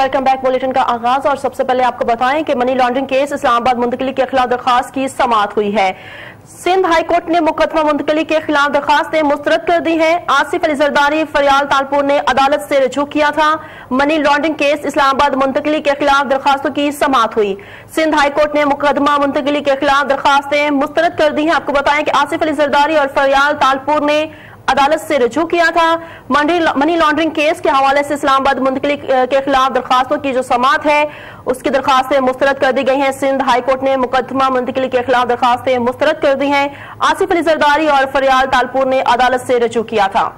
Welcome back. Bulletin का आगाज और सबसे पहले आपको बताएं कि मनी लॉन्ड्रिंग केस इस्लामाबाद मुंतकली के खिलाफ दरखास्त की समाअत हुई है। सिंध हाई कोर्ट ने मुकदमा मुंतकली के खिलाफ दरखास्तें मुस्तरद कर दी हैं। आसिफ अली जरदारी फरियाल तालपुर ने अदालत से रजू किया था। मनी लॉन्ड्रिंग केस इस्लामाबाद मुंतकली के खिलाफ दरखास्तों की समाअत हुई। सिंध हाई कोर्ट ने मुकदमा मुंतकली के खिलाफ दरखास्तें मुस्तरद कर दी हैं। आपको बताएं कि आसिफ अली जरदारी और फरियाल तालपुर ने अदालत से रजू किया था। मनी लॉन्ड्रिंग केस के हवाले से इस्लामाबाद मुंतकली के खिलाफ दरखास्तों की जो समाअत है उसकी दरखास्तें मुस्तरद कर दी गई हैं। सिंध हाई कोर्ट ने मुकदमा मुंतकली के खिलाफ दरखास्तें मुस्तरद कर दी हैं। आसिफ अली जरदारी और फरियाल तालपुर ने अदालत से रजू किया था।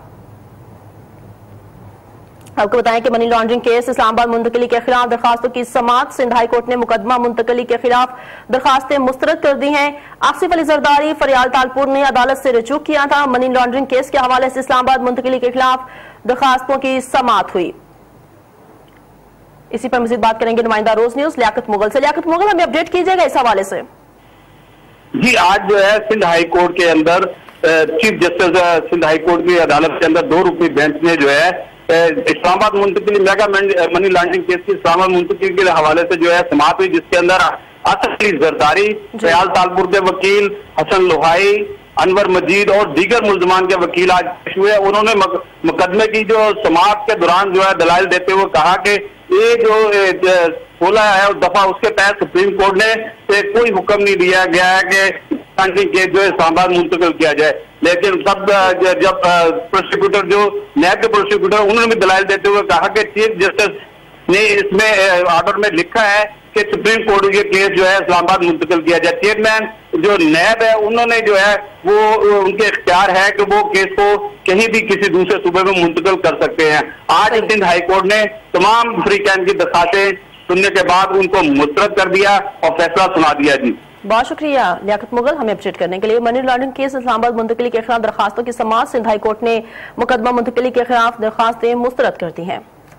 आपको बताएं कि मनी लॉन्ड्रिंग केस इस्लामाबाद मुंतकली के खिलाफ दरखास्तों की समाअत। सिंध हाई कोर्ट ने मुकदमा मुंतकली के खिलाफ दरखास्तें मुस्तरद कर दी हैं। आसिफ अली जरदारी फरियाल तालपुर ने अदालत से रजू किया था। मनी लॉन्ड्रिंग केस के हवाले से इस्लामाबाद मुंतकली के खिलाफ दरखास्तों की समाअत हुई। इसी पर मजीद बात करेंगे नुमाइंदा रोज न्यूज लियाकत मुगल से। लियाकत मुगल, हमें अपडेट कीजिएगा इस हवाले से। जी, आज जो है सिंध हाई कोर्ट के अंदर chief justice Sindh high court की अदालत के अंदर 2 रुकनी बेंच ने जो है इस्लामाबाद मुंतकली मेगा मनी लॉन्ड्रिंग केस की इस्लामाबाद मुंतकली के हवाले से जो है समाअत हुई, जिसके अंदर आसिफ अली जरदारी, फरियाल तालपुर के वकील हसन लोहाई, अनवर मजीद और दीगर मुल्जमान के वकील आज पेश हुए। उन्होंने मुकदमे की जो समाअत के दौरान जो है दलाइल देते हुए कहा कि ये जो 16 है उस दफा उसके तहत सुप्रीम कोर्ट ने कोई हुक्म नहीं दिया गया है कि केस जो है इस्लामाबाद मुंतकिल किया जाए, लेकिन तब जब प्रोसिक्यूटर जो नायब प्रोसिक्यूटर उन्होंने भी दलाइल देते हुए कहा कि चीफ जस्टिस ने इसमें ऑर्डर में लिखा है कि सुप्रीम कोर्ट ये केस जो है इस्लामाबाद मुंतकिल किया जाए। चेयरमैन जो नायब है उन्होंने जो है वो उनके इख्तियार है कि वो केस को कहीं भी किसी दूसरे सूबे में मुंतकिल कर सकते हैं। आज सिंध हाई कोर्ट ने तमाम फ्रीकैन की दरखास्तें सुनने के बाद उनको मुस्तरद कर दिया और फैसला सुना दिया। जी, बहुत शुक्रिया लियाकत मुगल हमें अपडेट करने के लिए। मनी लॉन्ड्रिंग केस इस्लामाबाद मुंतकली के खिलाफ दरखास्तों की समाअत। सिंध हाई कोर्ट ने मुकदमा मुंतकली के खिलाफ दरखास्तें मुस्तरद कर दी हैं।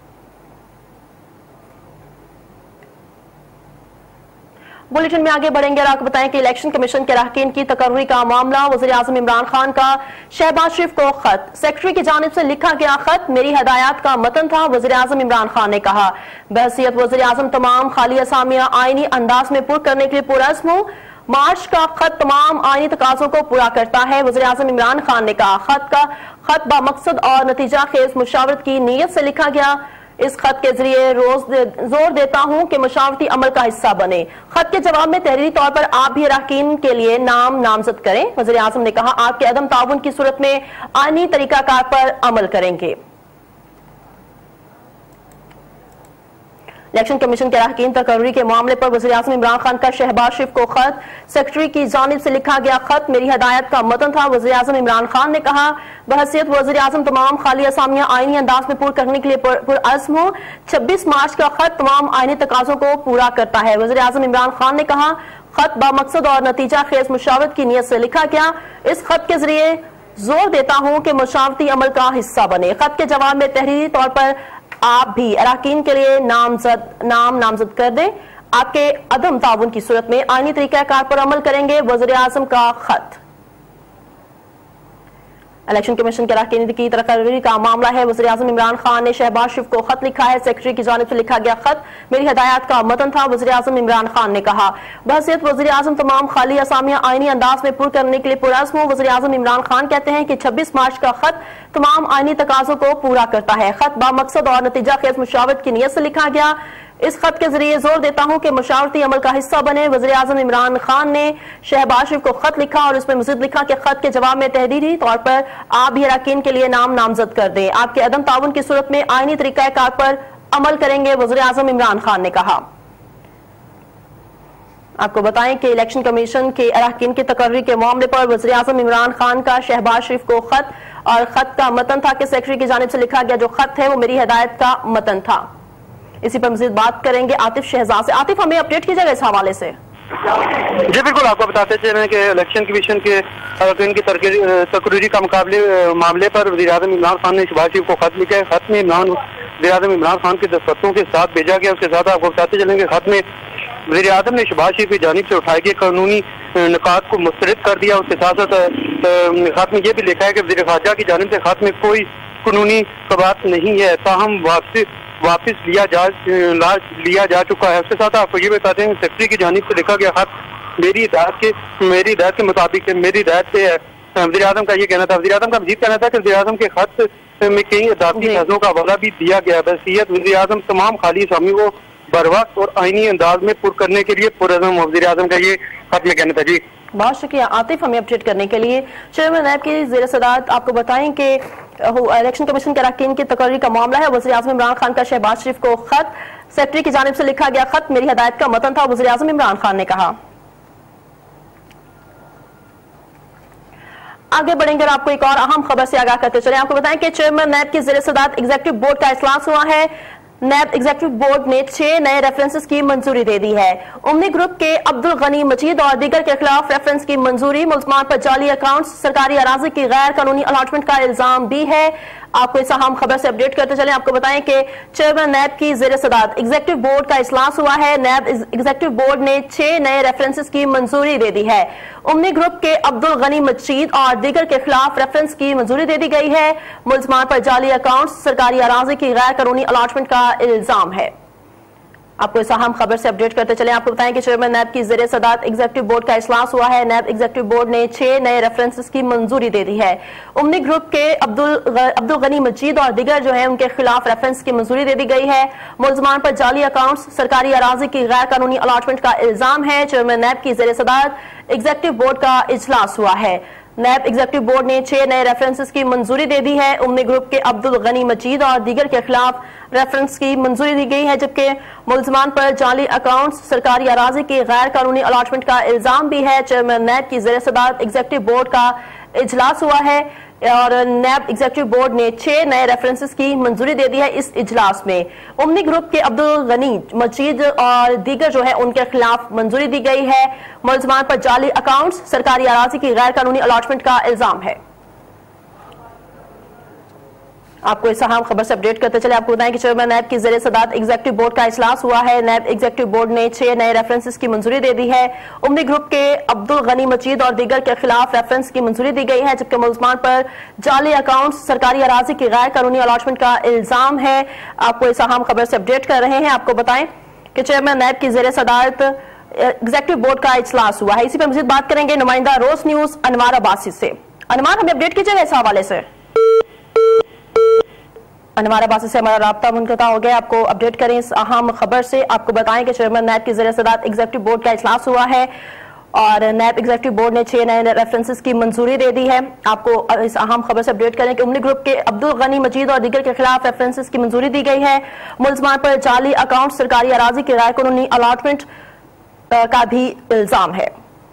बुलेटिन में आगे बढ़ेंगे और आपको बताएं कि इलेक्शन कमीशन के अरकान की तकर्री का मामला। वज़ीर आज़म इमरान खान का शहबाज शरीफ को खत। सेक्रेटरी की जानिब से लिखा गया खत मेरी हदायत का मतन था। वज़ीर आज़म इमरान खान ने कहा, बहसीयत वज़ीर आज़म तमाम खाली असामियां आईनी अंदाज में पुर करने के लिए पुरअज़्म हूं। मार्च का खत तमाम आईनी तकाज़ों को पूरा करता है। वज़ीर आज़म इमरान खान ने कहा, खत बामकसद और नतीजा खेज मुशावरत की नीयत से लिखा गया। इस खत के जरिए जोर देता हूं कि मुशावरती अमल का हिस्सा बने। खत के जवाब में तहरीरी तौर पर आप भी अरकान के लिए नामजद करें। वज़ीर आज़म ने कहा, आपके अदम ताउन की सूरत में आईनी तरीकाकार पर अमल करेंगे। इलेक्शन कमीशन के अरकान तकर्री के मामले पर वज़ीर आज़म इमरान खान का शहबाज शरीफ को खत। सेक्रेटरी की जानिब से लिखा गया खत मेरी हदायत का मतन था। वज़ीर आज़म इमरान खान ने कहा, बहसीयत वज़ीर आज़म तमाम खाली असामियां आईनी अंदाज में पूर करने के लिए पुरअज़्म हूं। 26 मार्च का खत तमाम आईनी तकाज़ों को पूरा करता है। वज़ीर आज़म इमरान खान ने कहा, खत बामकसद और नतीजा खेज मुशावरत की नीयत से लिखा गया। इस खत के जरिए जोर देता हूं कि मुशावरती अमल का हिस्सा बने। खत के जवाब में तहरीरी तौर पर आप भी अरकान के लिए नामजद कर दें। आपके अदम ताउन की सूरत में आईनी तरीकाकार पर अमल करेंगे। वज़ीर आज़म का खत। इलेक्शन कमीशन के अरकान की तकर्री का मामला है। वज़ीर आज़म इमरान खान ने शहबाज शरीफ को खत लिखा है। सेक्रेटरी की जानिब से लिखा गया खत मेरी हदायत का मतन था। वज़ीर आज़म इमरान खान ने कहा, बहसीयत वज़ीर आज़म तमाम खाली असामियां आईनी अंदाज में पुर करने के लिए पुरअज़्म हूं। वज़ीर आज़म इमरान खान कहते हैं कि 26 मार्च का खत तमाम आईनी तकाज़ों को पूरा करता है। खत बामकसद और नतीजा खेज मुशावरत की नीयत से लिखा गया। इस खत के जरिए जोर देता हूं कि मुशावरती अमल का हिस्सा बने। वज़ीर आज़म इमरान खान ने शहबाज शरीफ को खत लिखा और इसमें मज़ीद लिखा कि खत के जवाब में तहरीरी तौर पर आप भी अरकान के लिए नामजद कर दें। आपके अदम ताउन की सूरत में आईनी तरीकाकार पर अमल करेंगे। वज़ीर आज़म इमरान खान ने कहा। आपको बताएं कि इलेक्शन कमीशन के अरकान की तकर्री के मामले पर वज़ीर आज़म इमरान खान का शहबाज शरीफ को खत और खत का मतन था कि सेक्रेटरी की जानिब से लिखा गया जो खत है वो मेरी हदायत का मतन था। इसी पर मज़ीद बात करेंगे आतिफ शहजाद से। आतिफ, हमें अपडेट कीजिएगा इस हवाले से। जी बिल्कुल, आपको बताते चलें कि इलेक्शन कमीशन के अरकान की तकर्री का मामले पर वज़ीर आज़म इमरान खान ने शहबाज शरीफ को खत लिखा है। खत में वज़ीर आज़म इमरान खान के दस्तखतों के साथ भेजा गया। उसके साथ आपको बताते चलेंगे खत में वज़ीर आज़म ने शहबाज शरीफ की जानिब से उठाए गए कानूनी निकात को मुस्तरद कर दिया। उसके साथ साथ खत में यह भी लिखा है कि वज़ीर ख़ारजा की जानिब से खत में कोई कानूनी कबात नहीं है, ताहम वापस लिया जा चुका है। उसके साथ आपको ये बताते हैं सेक्रेटरी की जानिब से लिखा गया खत मेरी हिदायत के मुताबिक है, मेरी हिदायत से है। वज़ीर आज़म का ये कहना था। वज़ीर आज़म का मजीद कहना था कि वज़ीर आज़म के खत में कई अदालती फैसलों का हवाला भी दिया गया। वसीयत वज़ीर आज़म तमाम खाली असामी को बर वक्त और आईनी अंदाज में पुर करने के लिए पुरअज़म। वज़ीर आज़म का ये खत में कहना था। जी बहुत शुक्रिया आतिफ हमें अपडेट करने के लिए। चेयरमैन नैब की ज़ेर सदारत आपको बताएं कि इलेक्शन कमीशन के अरकान की तकर्री का मामला है। वज़ीर आज़म इमरान खान का शहबाज शरीफ को खत, सेक्रेटरी की जानिब से लिखा गया खत मेरी हिदायत का मतन था, वज़ीर आज़म इमरान खान ने कहा। आगे बढ़ेंगे और आपको एक और अहम खबर से आगाह करते चले। आपको बताएं कि चेयरमैन नैब की ज़ेर सदारत एग्जीक्यूटिव बोर्ड का इजलास हुआ है। नैब एग्जीक्यूटिव बोर्ड ने 6 नए रेफरेंसेस की मंजूरी दे दी है। उम्मी ग्रुप के अब्दुल गनी मजीद और दीगर के खिलाफ रेफरेंस की मंजूरी, मुल्ज़मान पर जाली अकाउंट्स, सरकारी अराज़ी की गैर कानूनी अलॉटमेंट का इल्जाम भी है। आपको इस अहम खबर से अपडेट करते चले। आपको बताएं कि चेयरमैन नैब की ज़ेर सदारत एग्जीक्यूटिव बोर्ड का इजलास हुआ है। नैब एग्जीक्यूटिव बोर्ड ने 6 नए रेफरेंसेस की मंजूरी दे दी है। उम्मी ग्रुप के अब्दुल गनी मजीद और दीगर के खिलाफ रेफरेंस की मंजूरी दे दी गई है। मुल्ज़मान पर जाली अकाउंट्स, सरकारी अराज़ी की गैर कानूनी अलॉटमेंट का इल्जाम है। आपको इस अहम खबर से अपडेट करते चले। आपको बताएं कि चेयरमैन नैब की ज़ेर सदारत एग्जीक्यूटिव बोर्ड का इजलास हुआ है। नैब एग्जीक्यूटिव बोर्ड ने 6 नए रेफरेंसेस की मंजूरी दे दी है। उम्मी ग्रुप के अब्दुल गनी मजीद और दीगर जो है उनके खिलाफ रेफरेंस की मंजूरी दे दी गई है। मुल्ज़मान पर जाली अकाउंट्स, सरकारी अराज़ी की गैर कानूनी अलॉटमेंट का इल्जाम है। चेयरमैन नैब की ज़ेर सदारत एग्जीक्यूटिव बोर्ड का इजलास हुआ है। नैब एग्जीक्यूटिव बोर्ड ने 6 नए रेफरेंसेस की मंजूरी दे दी है। उम्मी ग्रुप के अब्दुल गनी मजीद और दीगर के खिलाफ रेफरेंस की मंजूरी दी गई है, जबकि मुल्ज़मान पर जाली अकाउंट्स, सरकारी अराज़ी की गैर कानूनी अलॉटमेंट का इल्जाम भी है। चेयरमैन नैब की ज़ेर सदारत एग्जीक्यूटिव बोर्ड का इजलास हुआ है और नैब एग्जीक्यूटिव बोर्ड ने 6 नए रेफरेंसेस की मंजूरी दे दी है। इस इजलास में उम्मी ग्रुप के अब्दुल गनी मजीद और दीगर जो है उनके खिलाफ मंजूरी दी गई है। मुल्ज़मान पर जाली अकाउंट्स, सरकारी अराज़ी की गैर कानूनी अलॉटमेंट का इल्जाम है। आपको इस अहम खबर से अपडेट करते चले। आपको बताएं कि चेयरमैन नैब की ज़ेर सदारत एग्जीक्यूटिव बोर्ड का इजलास हुआ है। नैब एग्जीक्यूटिव बोर्ड ने 6 नए रेफरेंसेस की मंजूरी दे दी है। उम्मी ग्रुप के अब्दुल गनी मजीद और दीगर के खिलाफ रेफरेंस की मंजूरी दी गई है, जबकि मुल्ज़मान पर जाली अकाउंट्स, सरकारी अराज़ी की गैर कानूनी अलॉटमेंट का इल्जाम है। आपको इस अहम खबर से अपडेट कर रहे हैं। आपको बताएं कि चेयरमैन नैब की ज़ेर सदारत एग्जीक्यूटिव बोर्ड का इजलास हुआ है। इसी पर मजीद बात करेंगे नुमाइंदा रोज न्यूज अनवार अब्बासी से। अनवार, हमें अपडेट कीजिएगा इस हवाले से। अनवार अब्बासी से हमारा राब्ता मुनक़ता हो गया। आपको अपडेट करें इस अहम खबर से। आपको बताएं कि चेयरमैन नैब की ज़ेर सदारत एग्जीक्यूटिव बोर्ड का इजलास हुआ है और नैब एग्जीक्यूटिव बोर्ड ने 6 नए रेफरेंसेस की मंजूरी दे दी है। आपको इस अहम खबर से अपडेट करें कि उम्मी ग्रुप के अब्दुल गनी मजीद और दीगर के खिलाफ रेफरेंसेस की मंजूरी दी गई है। मुल्ज़मान पर जाली अकाउंट, सरकारी अराज़ी की गैर कानूनी अलॉटमेंट का भी इल्जाम है।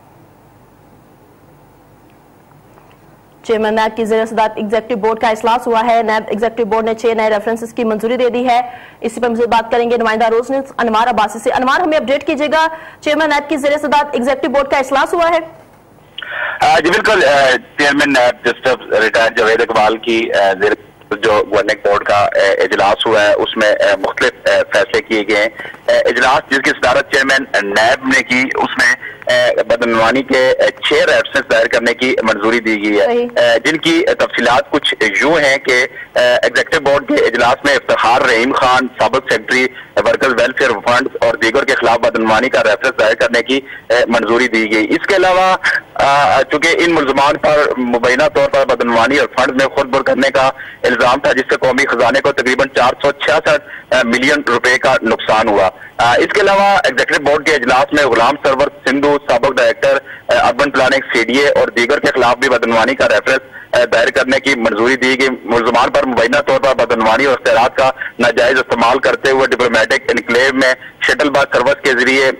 चेयरमैन नैब की ज़ेर सदारत एग्जीक्यूटिव बोर्ड का इजलास हुआ है। नैब एग्जीक्यूटिव बोर्ड ने 6 नए रेफरेंसेस की मंजूरी दे दी है। इसी पर मुझे बात करेंगे नुमाइंदा रोज न्यूज अनवार अब्बासी से। अनवार, हमें अपडेट कीजिएगा, चेयरमैन नैब की ज़ेर सदारत एग्जीक्यूटिव बोर्ड का इजलास हुआ है। जी बिल्कुल, chairman NAB justice retired Javed Iqbal की जो गवर्निंग बोर्ड का इजलास हुआ है उसमें मुख्तलिफ फैसले किए गए हैं। इजलास जिसकी सदारत चेयरमैन नैब ने की उसमें बदनवानी के 6 रेफरेंस दायर करने की मंजूरी दी गई है, जिनकी तफसीलात कुछ यूं हैं कि एग्जीक्यूटिव बोर्ड के इजलास में इफ्तिखार रहीम खान, साबिक सेक्रेटरी वर्कर्स वेलफेयर फंड और दीगर के खिलाफ बदनवानी का रेफरेंस दायर करने की मंजूरी दी गई। इसके अलावा चूंकि इन मुल्ज़मान पर मुबैना तौर पर बदनवानी और फंड में खुद बुर करने का इल्जाम था, जिससे कौमी खजाने को तकरीबन 466 मिलियन रुपए का नुकसान हुआ। इसके अलावा एग्जीक्यूटिव बोर्ड के इजलास में गुलाम सरवर सिंधु, साबिक डायरेक्टर अर्बन प्लानिंग सीडीए और दीगर के खिलाफ भी बदनवानी का रेफरेंस दायर करने की मंजूरी दी गई। मुल्ज़मान पर मुबैना तौर पर बदनवानी और इख्तियारात का नाजायज इस्तेमाल करते हुए डिप्लोमेटिक इनक्लेव में शटल बस सर्विस के जरिए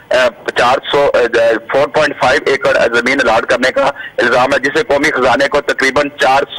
4.5 एकड़ जमीन अलाट करने का इल्जाम है, जिससे कौमी खजाने को तकरीबन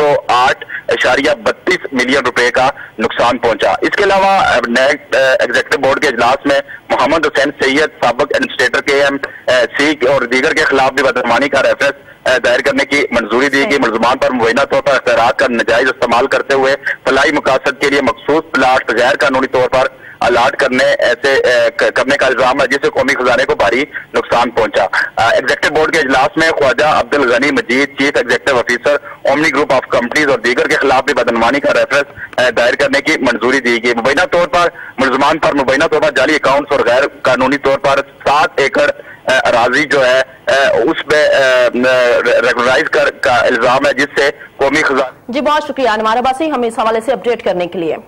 408.32 मिलियन रुपए का नुकसान पहुंचा। इसके अलावा एग्जीक्यूटिव बोर्ड के इजलास में मोहम्मद हुसैन सैयद, साबिक एडमिनिस्ट्रेटर KMC और दीगर के खिलाफ भी बदनवानी का रेफरेंस दायर करने की मंजूरी दी गई। मुल्ज़मान पर मुबैना तौर पर اختیارات کا نجائز استعمال کرتے ہوئے فلاحی مقاصد کے لیے مخصوص پلاٹ غیر قانونی طور پر الاٹ کرنے کا الزام ہے، جس سے قومی خزانے کو بھاری نقصان پہنچا۔ ایگزیکٹو بورڈ کے اجلاس میں Khawaja Abdul Ghani Majeed, chief executive officer Omni group of companies اور دیگر کے خلاف بھی بدعنوانی کا ریفرنس دائر کرنے کی منظوری دی گئی۔ مبینہ طور پر ملزمان پر مبینہ طور پر جعلی اکاؤنٹس اور غیر قانونی طور پر 7 ایکڑ اراضی جو ہے اس پہ ریگولرائز کا الزام ہے، جس سے قومی خزانہ۔ جی بہت شکریہ انوار عباسی ہمیں اس حوالے سے اپڈیٹ کرنے کے لیے۔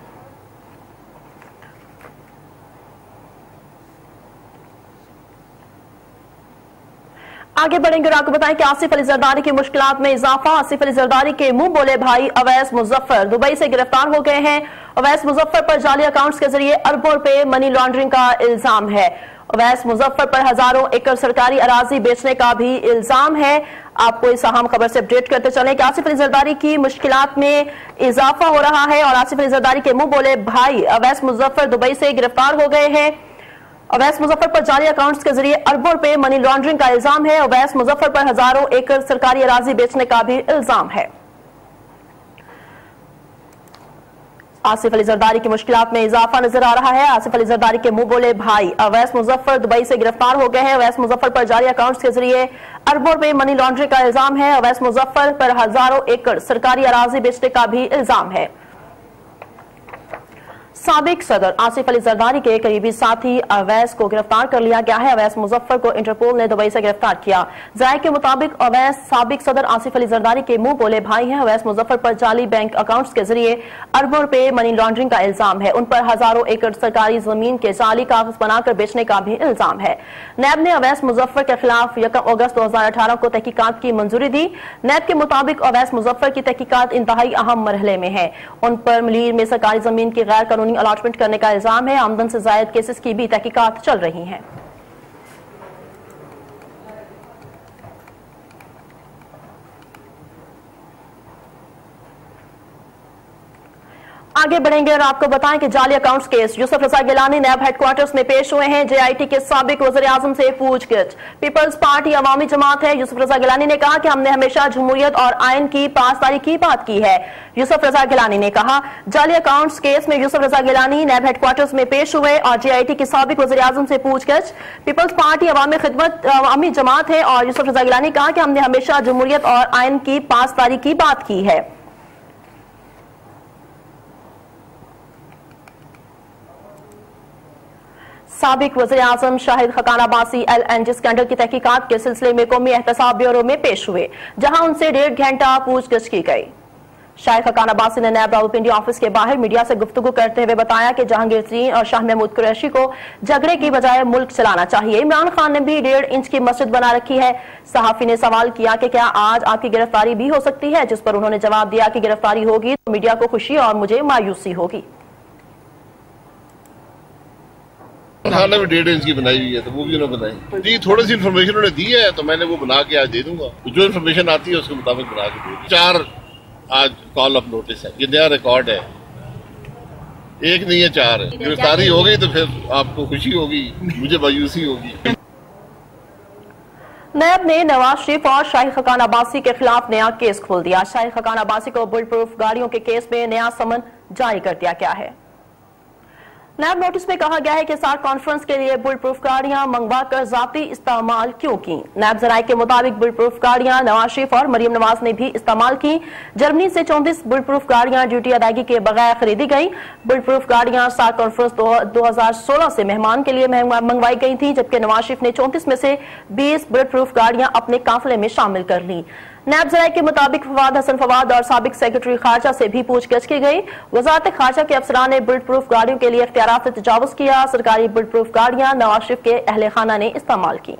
آگے بڑھیں گے اور آپ کو بتائیں کہ آصف علی زرداری کی مشکلات میں اضافہ۔ آصف علی زرداری کے منہ بولے بھائی اویس مظفر دبئی سے گرفتار ہو گئے ہیں۔ اویس مظفر پر جعلی اکاؤنٹس کے ذریعے اربوں روپے منی لانڈرنگ کا الزام ہے۔ اویس مظفر پر ہزاروں ایکڑ سرکاری اراضی بیچنے کا بھی الزام ہے۔ آپ کو اس اہم خبر سے اپڈیٹ کرتے چلیں کہ آصف علی زرداری کی مشکلات میں اضافہ ہو رہا ہے اور آصف علی زرداری کے منہ بولے بھائی اویس مظفر دبئی سے گرفتار ہو گئے ہیں۔ اویس مظفر پر جعلی اکاؤنٹس کے ذریعے اربوں روپے منی لانڈرنگ کا الزام ہے۔ اویس مظفر پر ہزاروں ایکڑ سرکاری اراضی بیچنے کا بھی الزام ہے۔ آصف علی زرداری کی مشکلات میں اضافہ نظر آ رہا ہے۔ آصف علی زرداری کے منہ بولے بھائی اویس مظفر دبئی سے گرفتار ہو گئے ہیں۔ اویس مظفر پر جعلی اکاؤنٹس کے ذریعے اربوں روپے منی لانڈرنگ کا الزام ہے۔ اویس مظفر پر ہزاروں ایکڑ سرکاری اراضی بیچنے کا بھی الزام ہے۔ سابق صدر آصف علی زرداری کے قریبی ساتھی اویس کو گرفتار کر لیا گیا ہے۔ اویس مظفر کو انٹرپول نے دبئی سے گرفتار کیا۔ ذرائع کے مطابق اویس سابق صدر آصف علی زرداری کے منہ بولے بھائی ہیں۔ اویس مظفر پر جعلی بینک اکاؤنٹس کے ذریعے اربوں روپے منی لانڈرنگ کا الزام ہے۔ ان پر ہزاروں ایکڑ سرکاری زمین کے جعلی کاغذ بنا کر بیچنے کا بھی الزام ہے۔ نیب نے اویس مظفر کے خلاف 1 اگست 2018 کو تحقیقات کی منظوری دی۔ نیب کے مطابق اویس مظفر کی تحقیقات انتہائی اہم مرحلے میں ہیں۔ ان پر ملیر میں سرکاری زمین کی غیر قانونی الاٹمنٹ کرنے کا الزام ہے۔ آمدن سے زائد کیسز کی بھی تحقیقات چل رہی ہیں۔ آگے بڑھیں گے اور آپ کو بتائیں کہ جعلی accounts case Yousuf Raza Gilani NAB headquarters میں پیش ہوئے ہیں۔ JIT کے سابق وزیر اعظم سے پوچھ گچھ۔ پیپلز پارٹی عوامی جماعت ہے۔ یوسف رضا گیلانی نے کہا کہ ہم نے ہمیشہ جمہوریت اور آئین کی پاسداری کی بات کی ہے۔ یوسف رضا گیلانی نے کہا جعلی اکاؤنٹس کیس میں یوسف رضا گیلانی نیب ہیڈ کوارٹرز میں پیش ہوئے اور JIT کے سابق وزیر اعظم سے پوچھ گچھ۔ پیپلز پارٹی عوامی جماعت ہے اور یوسف رضا گیلانی نے کہا کہ ہم نے ہمیشہ جمہوریت اور آئین کی پاسداری کی بات کی ہے۔ سابق وزیر اعظم شاہد خاقان عباسی LNG اسکینڈل کی تحقیقات کے سلسلے میں قومی احتساب بیورو میں پیش ہوئے، جہاں ان سے 1.5 گھنٹہ پوچھ گچھ کی گئی۔ شاہد خاقان عباسی نے نیب راولپنڈی آفس کے باہر میڈیا سے گفتگو کرتے ہوئے بتایا کہ جہانگیر ترین اور شاہ محمود قریشی کو جھگڑے کی بجائے ملک چلانا چاہیے۔ عمران خان نے بھی 1.5 انچ کی مسجد بنا رکھی ہے۔ صحافی نے سوال کیا کہ کیا آج آپ کی گرفتاری بھی ہو سکتی ہے، جس پر انہوں نے جواب دیا کہ گرفتاری ہوگی تو میڈیا کو خوشی اور مجھے مایوسی ہوگی۔ خان نے بھی 1.5 انچ کی بنائی ہوئی ہے تو وہ بھی انہوں نے بنائی جی، تھوڑی سی انفارمیشن انہوں نے دی ہے تو میں نے وہ بنا کے آج دے دوں گا، جو انفارمیشن آتی ہے اس کے مطابق بنا کے دے دوں۔ 4 آج کال آف نوٹس ہے، یہ نیا ریکارڈ ہے، 1 نہیں ہے 4 ہے۔ گرفتاری ہو گئی تو پھر آپ کو خوشی ہوگی، مجھے مایوسی ہوگی۔ نیب نے نواز شریف اور شاہد خاقان عباسی کے خلاف نیا کیس کھول دیا۔ شاہد خاقان عباسی کو بل پروف گاڑیوں کے کیس میں نیا سمن جاری کر دیا گیا ہے۔ نیب نوٹس میں کہا گیا ہے کہ SARC کانفرنس کے لیے بل پروف گاڑیاں منگوا کر ذاتی استعمال کیوں کی۔ نیب ذرائع کے مطابق بل پروف گاڑیاں نواز شریف اور مریم نواز نے بھی استعمال کی۔ جرمنی سے 34 بل پروف گاڑیاں ڈیوٹی ادائیگی کے بغیر خریدی گئیں۔ بل پروف گاڑیاں SARC کانفرنس 2016 سے مہمان کے لیے منگوائی گئی تھیں، جبکہ نواز شریف نے 34 میں سے 20 بل پروف گاڑیاں اپنے قافلے میں شامل کر لیں۔ نیب ذرائع کے مطابق فواد حسن فواد اور سابق سیکرٹری خارجہ سے بھی پوچھ گچھ کی گئی۔ وزارت خارجہ کے افسران نے بلٹ پروف گاڑیوں کے لیے اختیارات سے تجاوز کیا۔ سرکاری بلٹ پروف گاڑیاں نواز شریف کے اہل خانہ نے استعمال کی۔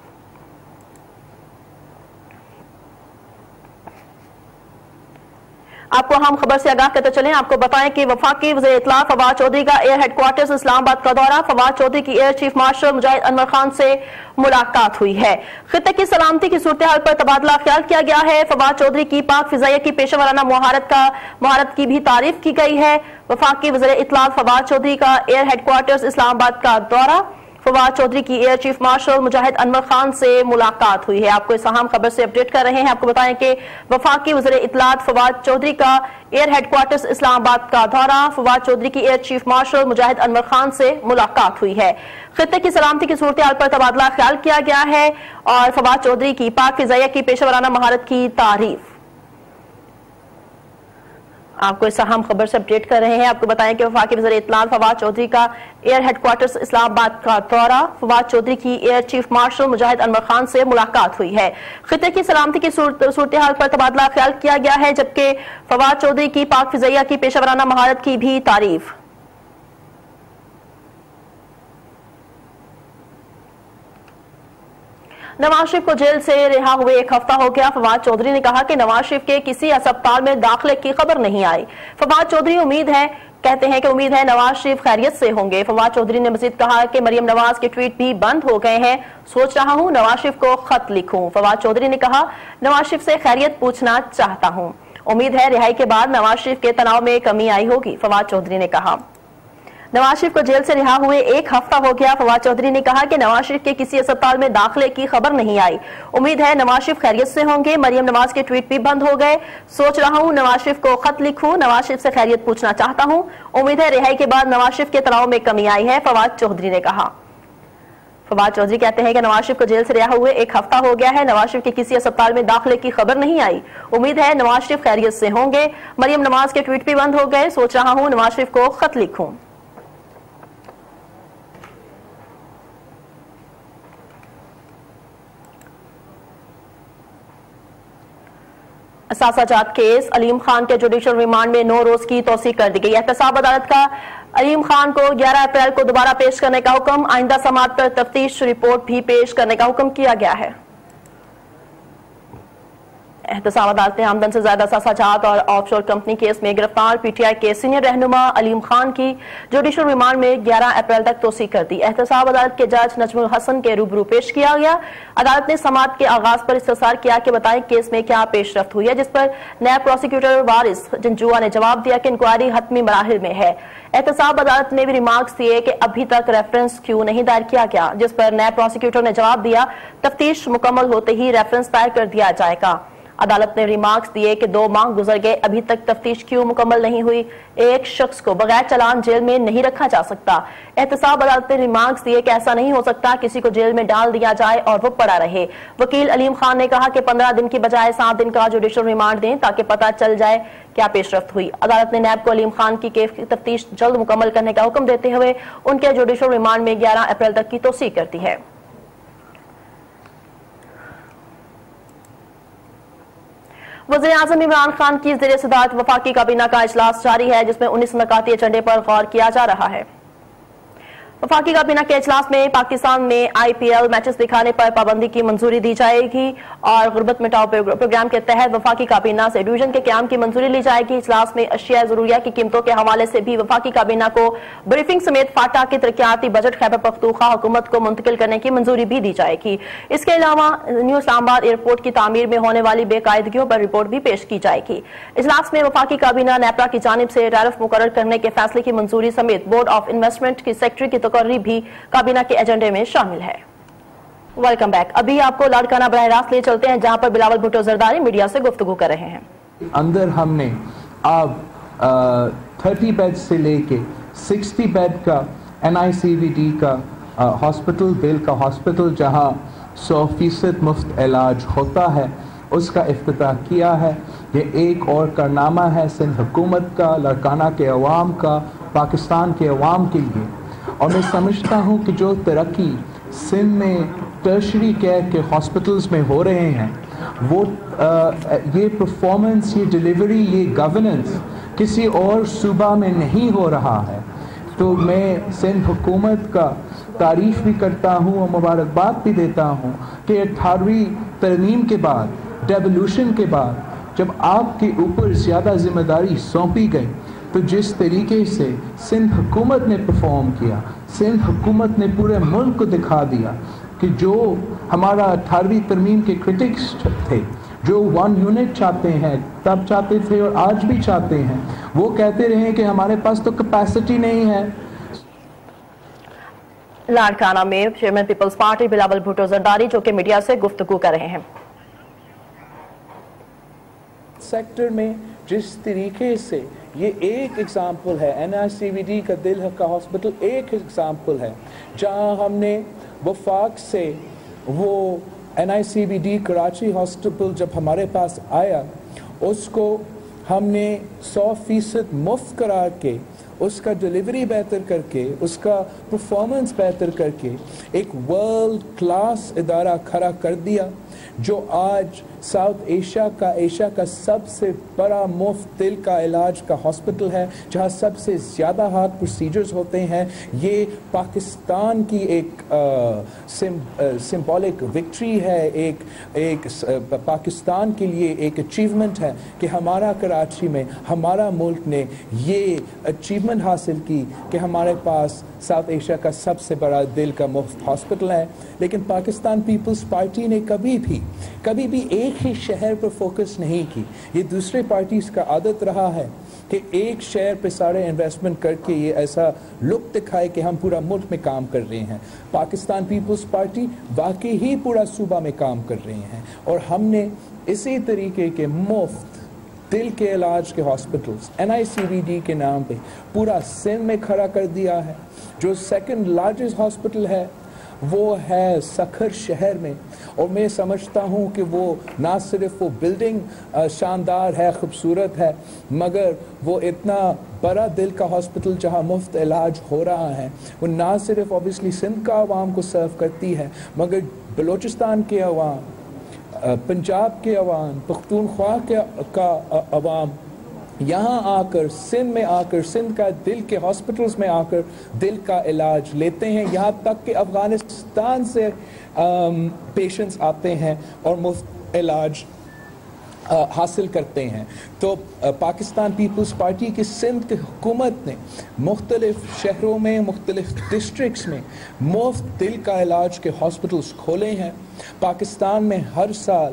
آپ کو ہم خبر سے آگاہ کرتے چلیں، آپ کو بتائیں کہ وفاقی وزیر اطلاع فواد چودھری کا ایئر ہیڈ کوارٹرز اسلام آباد کا دورہ۔ فواد چودھری کی air chief marshal Mujahid Anwar Khan سے ملاقات ہوئی ہے۔ خطے کی سلامتی کی صورتحال پر تبادلہ خیال کیا گیا ہے۔ فواد چودھری کی پاک فضائیہ کی پیشہ ورانہ مہارت کی بھی تعریف کی گئی ہے۔ وفاقی وزیر اطلاع فواد چودھری کا ایئر ہیڈ کوارٹرز اسلام آباد کا دورہ۔ फवाद चौधरी की air chief marshal Mujahid Anwar Khan से मुलाकात हुई है। आपको इस अहम खबर से अपडेट कर रहे हैं। आपको बताएं कि वफाकी वज़ीर इत्तलात फवाद चौधरी का एयर हेडक्वार्टर्स इस्लामाबाद का दौरा। फवाद चौधरी की air chief marshal Mujahid Anwar Khan से मुलाकात हुई है। खित्ते की सलामती की सूरत हाल पर तबादला ख्याल किया गया है और फवाद चौधरी की पाक फिजाइया की पेशेवराना महारत की तारीफ। आपको इस अहम खबर से अपडेट कर रहे हैं। आपको बताएं कि वफाकी वज़ीर इत्तलात फवाद चौधरी का एयर हेडक्वार्टर्स इस्लामाबाद का दौरा। फवाद चौधरी की air chief marshal Mujahid Anwar Khan से मुलाकात हुई है। खित्ते की सलामती की सूरत हाल पर तबादला ख्याल किया गया है, जबकि फवाद चौधरी की पाक फिजाइया की पेशेवराना महारत की भी तारीफ। नवाज शरीफ को जेल से रिहा हुए एक हफ्ता हो गया। फवाद चौधरी ने कहा कि नवाज शरीफ के किसी अस्पताल में दाखिले की खबर नहीं आई। फवाद चौधरी कहते हैं कि उम्मीद है नवाज शरीफ खैरियत से होंगे। फवाद चौधरी ने मजीद कहा कि मरियम नवाज के ट्वीट भी बंद हो गए हैं, सोच रहा हूं नवाज शरीफ को खत लिखूं। फवाद चौधरी ने कहा नवाज शरीफ से खैरियत पूछना चाहता हूं, उम्मीद है रिहाई के बाद नवाज शरीफ के तनाव में कमी आई होगी। फवाद चौधरी ने कहा नवाज शरीफ को जेल से रिहा हुए एक हफ्ता हो गया। फवाद चौधरी ने कहा कि नवाज शरीफ के किसी अस्पताल में दाखिले की खबर नहीं आई, उम्मीद है नवाज शरीफ खैरियत से होंगे। मरियम नवाज के ट्वीट भी बंद हो गए, सोच रहा हूं नवाज शरीफ को खत लिखूं, नवाज शरीफ से खैरियत पूछना चाहता हूं, उम्मीद है रिहाई के बाद नवाज शरीफ के तनाव में कमी आई है। फवाद चौधरी ने कहा। फवाद चौधरी कहते हैं कि नवाज शरीफ को जेल से रिहा हुए एक हफ्ता हो गया है, नवाज शरीफ के किसी अस्पताल में दाखिले की खबर नहीं आई, उम्मीद है नवाज शरीफ खैरियत से होंगे। मरियम नवाज के ट्वीट भी बंद हो गए, सोच रहा हूं नवाज शरीफ को खत लिखूं। असासाजात केस अलीम खान के जुडिशल रिमांड में 9 रोज की तौसीक कर दी गई। एहतसाब अदालत का अलीम खान को 11 अप्रैल को दोबारा पेश करने का हुक्म, आइंदा समाअत पर तफ्तीश रिपोर्ट भी पेश करने का हुक्म किया गया है। एहतसाब अदालत ने आमदन से ज्यादा असासाजात और ऑफशोर कंपनी केस में गिरफ्तार पीटीआई के सीनियर रहनुमा अलीम खान की जुडिशल रिमांड में 11 अप्रैल तक तौसीक कर दी। एहतसाब अदालत के जज नजमुल हसन के रूबरू पेश किया गया। अदालत ने समाअत के आगाज पर इस्तफसार किया कि बताएं केस में क्या पेशरफ्त हुई है, जिस पर नायब प्रोसिक्यूटर वारिस जंजुआ ने जवाब दिया कि इंक्वायरी हतमी मराहिल में है। एहतसाब अदालत ने भी रिमार्क्स दिए कि अभी तक रेफरेंस क्यों नहीं दायर किया गया, जिस पर नायब प्रोसिक्यूटर ने जवाब दिया तफ्तीश मुकम्मल होते ही रेफरेंस दायर कर दिया जाएगा। अदालत ने रिमार्क्स दिए कि 2 माह गुजर गए, अभी तक तफ्तीश क्यों मुकम्मल नहीं हुई, एक शख्स को बगैर चालान जेल में नहीं रखा जा सकता। एहतसाब अदालत ने रिमार्क्स दिए कि ऐसा नहीं हो सकता किसी को जेल में डाल दिया जाए और वो पड़ा रहे। वकील अलीम खान ने कहा कि 15 दिन की बजाय 7 दिन का जुडिशल रिमांड दें ताकि पता चल जाए क्या पेशरफ्त हुई। अदालत ने नैब को अलीम खान की केस की तफ्तीश जल्द मुकम्मल करने का हुक्म देते हुए उनके जुडिशल रिमांड में 11 अप्रैल तक की तौसीक कर दी है। वज़ीर-ए-आज़म इमरान खान की ज़ेर सदारत वफाकी काबीना का इजलास जारी है, जिसमें 19 नकाती एजेंडे पर गौर किया जा रहा है। वफाकी काबीना के इजलास में पाकिस्तान में IPL मैचेस दिखाने पर पाबंदी की मंजूरी दी जाएगी और गुर्बत मिटाओ प्रोग्राम के तहत वफाकी काबीना से डिवीजन के क्याम की मंजूरी ली जाएगी। इजलास में अशिया जरूरिया की कीमतों के हवाले से भी वफाकी काबीना को ब्रीफिंग समेत फाटा के तरक्याती बजट खैबर पख्तूनख्वा हुकूमत को मुंतकिल करने की मंजूरी भी दी जाएगी। इसके अलावा न्यू इस्लामाबाद एयरपोर्ट की तामीर में होने वाली बेकायदगियों पर रिपोर्ट भी पेश की जाएगी। इजलास में वफाकी काबीना नेपरा की जानिब से टैरिफ मुकर्रर करने के फैसले की मंजूरी समेत बोर्ड ऑफ इन्वेस्टमेंट की सेक्रेटरी की तकर्री भी काबीना के एजेंडे में शामिल है। Welcome back. अभी आपको लाड़काना बराह रास्त ले चलते हैं, जहां पर बिलावल भुट्टो जरदारी मीडिया से गुफ्तगू कर रहे हैं। अंदर हमने अब 30 बेड से लेके 60 बेड का NICVD का हॉस्पिटल, दिल का हॉस्पिटल जहां 100% मुफ्त इलाज होता है, उसका इफ्तिताह किया है। ये एक और कारनामा है सिंध हुकूमत का, लाड़काना के अवाम का, पाकिस्तान के अवाम के लिए। और मैं समझता हूँ कि जो तरक्की सिंध में टर्शरी केयर के हॉस्पिटल्स में हो रहे हैं, वो ये परफॉर्मेंस, ये डिलीवरी, ये गवर्नेंस किसी और सूबा में नहीं हो रहा है। तो मैं सिंध हुकूमत का तारीफ़ भी करता हूँ और मुबारकबाद भी देता हूँ कि 18वीं तरमीम के बाद, डेवोल्यूशन के बाद, जब आपके ऊपर ज़्यादा जिम्मेदारी सौंपी गई, तो जिस तरीके से सिंध हुकूमत ने परफॉर्म किया, सिंध हुकूमत ने पूरे मुल्क को दिखा दिया कि जो हमारा 18वीं तरमीम के क्रिटिक्स थे, जो 1 यूनिट चाहते हैं, तब चाहते थे और आज भी चाहते हैं, वो कहते रहे कि हमारे पास तो कैपेसिटी नहीं है। लाड़काना में चेयरमैन पीपल्स पार्टी बिलावल भुट्टो जरदारी जो कि मीडिया से गुफ्तगू कर रहे हैं। सेक्टर में जिस तरीके से ये एक एग्जाम्पल है, NICVD का दिल का हॉस्पिटल एक एग्जाम्पल है जहां हमने वफाक से वो NICVD कराची हॉस्पिटल जब हमारे पास आया उसको हमने 100% मुफ्त करा के उसका डिलीवरी बेहतर करके उसका परफॉर्मेंस बेहतर करके एक वर्ल्ड क्लास इदारा खड़ा कर दिया जो आज साउथ एशिया का सबसे बड़ा मुफ्त दिल का इलाज का हॉस्पिटल है जहां सबसे ज़्यादा हार्ट प्रोसीजर्स होते हैं। ये पाकिस्तान की एक सिंबॉलिक विक्ट्री है, एक पाकिस्तान के लिए एक अचीवमेंट है कि हमारा कराची में हमारा मुल्क ने ये अचीवमेंट हासिल की कि हमारे पास साउथ एशिया का सबसे बड़ा दिल का मुफ्त हॉस्पिटल है। लेकिन पाकिस्तान पीपल्स पार्टी ने कभी भी एक ही शहर पर फोकस नहीं की। ये दूसरे पार्टीज का आदत रहा है कि एक शहर पे सारे इन्वेस्टमेंट करके ये ऐसा लुक दिखाए कि हम पूरा मुल्क में काम कर रहे हैं। पाकिस्तान पीपल्स पार्टी वाकई ही पूरा सूबा में काम कर रहे हैं और हमने इसी तरीके के मुफ्त दिल के इलाज के हॉस्पिटल्स NICVD के नाम पे पूरा सिंध में खड़ा कर दिया है। जो सेकंड लार्जेस्ट हॉस्पिटल है वो है सखर शहर में और मैं समझता हूँ कि वो ना सिर्फ वो बिल्डिंग शानदार है, खूबसूरत है, मगर वो इतना बड़ा दिल का हॉस्पिटल जहाँ मुफ्त इलाज हो रहा है वो ना सिर्फ ऑब्वियसली सिंध का अवाम को सर्व करती है मगर बलूचिस्तान के अवाम, पंजाब के अवाम, पख्तूनख्वा का अवाम यहाँ आकर सिंध में आकर सिंध का दिल के हॉस्पिटल्स में आकर दिल का इलाज लेते हैं। यहाँ तक कि अफ़गानिस्तान से पेशेंट्स आते हैं और मुफ्त इलाज हासिल करते हैं। तो पाकिस्तान पीपल्स पार्टी की सिंध की हुकूमत ने मुख्तलिफ शहरों में मुख्तलिफ डिस्ट्रिक्ट्स में मुफ्त दिल का इलाज के हॉस्पिटल्स खोले हैं। पाकिस्तान में हर साल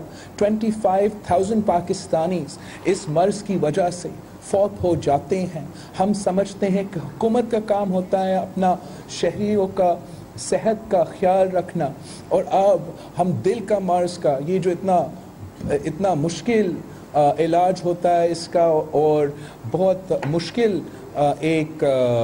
25,000 पाकिस्तानीज़ इस मर्ज़ की वजह से फौत हो जाते हैं। हम समझते हैं कि हुकूमत का काम होता है अपना शहरियों का सेहत का ख्याल रखना और अब हम दिल का मर्ज़ का ये जो इतना मुश्किल इलाज होता है इसका और बहुत मुश्किल एक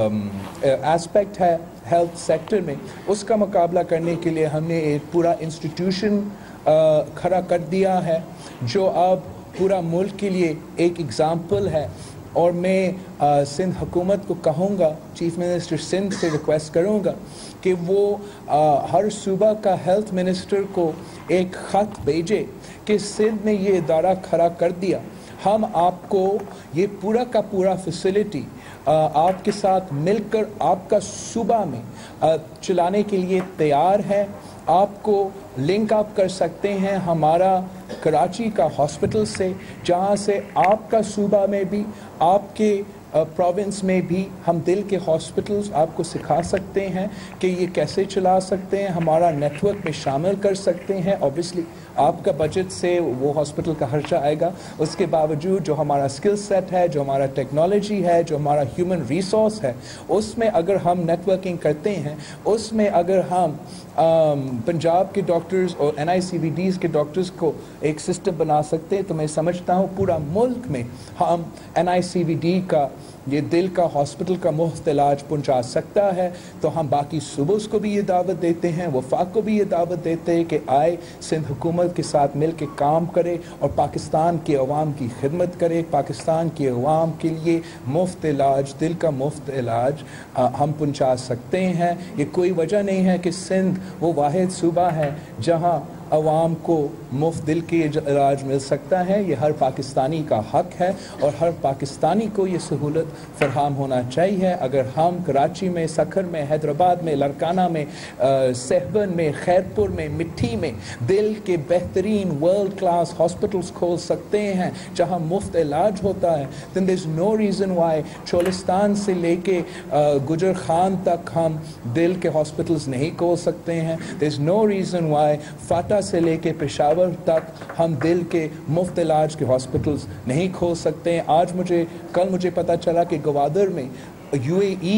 एस्पेक्ट है हेल्थ सेक्टर में, उसका मुकाबला करने के लिए हमने एक पूरा इंस्टीट्यूशन खड़ा कर दिया है जो अब पूरा मुल्क के लिए एक एग्जाम्पल है। और मैं सिंध हुकूमत को कहूँगा, चीफ मिनिस्टर सिंध से रिक्वेस्ट करूँगा कि वो हर सूबा का हेल्थ मिनिस्टर को एक ख़त भेजे कि सिंध ने ये इदारा खड़ा कर दिया, हम आपको ये पूरा का पूरा फैसिलिटी आपके साथ मिलकर आपका सूबा में चलाने के लिए तैयार है। आपको लिंक अप कर सकते हैं हमारा कराची का हॉस्पिटल से, जहां से आपका सूबा में भी आपके प्रोविंस में भी हम दिल के हॉस्पिटल्स आपको सिखा सकते हैं कि ये कैसे चला सकते हैं, हमारा नेटवर्क में शामिल कर सकते हैं। ऑब्वियसली आपका बजट से वो हॉस्पिटल का खर्चा आएगा, उसके बावजूद जो हमारा स्किल सेट है, जो हमारा टेक्नोलॉजी है, जो हमारा ह्यूमन रिसोर्स है, उसमें अगर हम नेटवर्किंग करते हैं, उसमें अगर हम पंजाब के डॉक्टर्स और NICVDs के डॉक्टर्स को एक सिस्टम बना सकते हैं तो मैं समझता हूँ पूरा मुल्क में हम NICVD का ये दिल का हॉस्पिटल का मुफ्त इलाज पहुंचा सकता है। तो हम बाकी सूबों को भी ये दावत देते हैं, वफाक को भी ये दावत देते हैं कि आए सिंध हुकूमत के साथ मिल के काम करे और पाकिस्तान के अवाम की खिदमत करे, पाकिस्तान के अवाम के लिए मुफ्त इलाज, दिल का मुफ्त इलाज हम पहुंचा सकते हैं। ये कोई वजह नहीं है कि सिंध वो वाहिद सूबा है जहाँ अवाम को मुफ्त दिल के इलाज मिल सकता है। ये हर पाकिस्तानी का हक है और हर पाकिस्तानी को ये सहूलत फराहम होना चाहिए। अगर हम कराची में, सखर में, हैदराबाद में, लड़काना में, सहबन में, खैरपुर में, मिट्टी में दिल के बेहतरीन वर्ल्ड क्लास हॉस्पिटल्स खोल सकते हैं जहां मुफ्त इलाज होता है, then there's no reason why Cholistan से लेके गुजर खान तक हम दिल के हॉस्पिटल्स नहीं खोल सकते हैं। there's no reason why फाटा से लेके पेशावर तक हम दिल के मुफ्त इलाज के हॉस्पिटल्स नहीं खोल सकते हैं। कल मुझे पता चला कि गवादर में UAE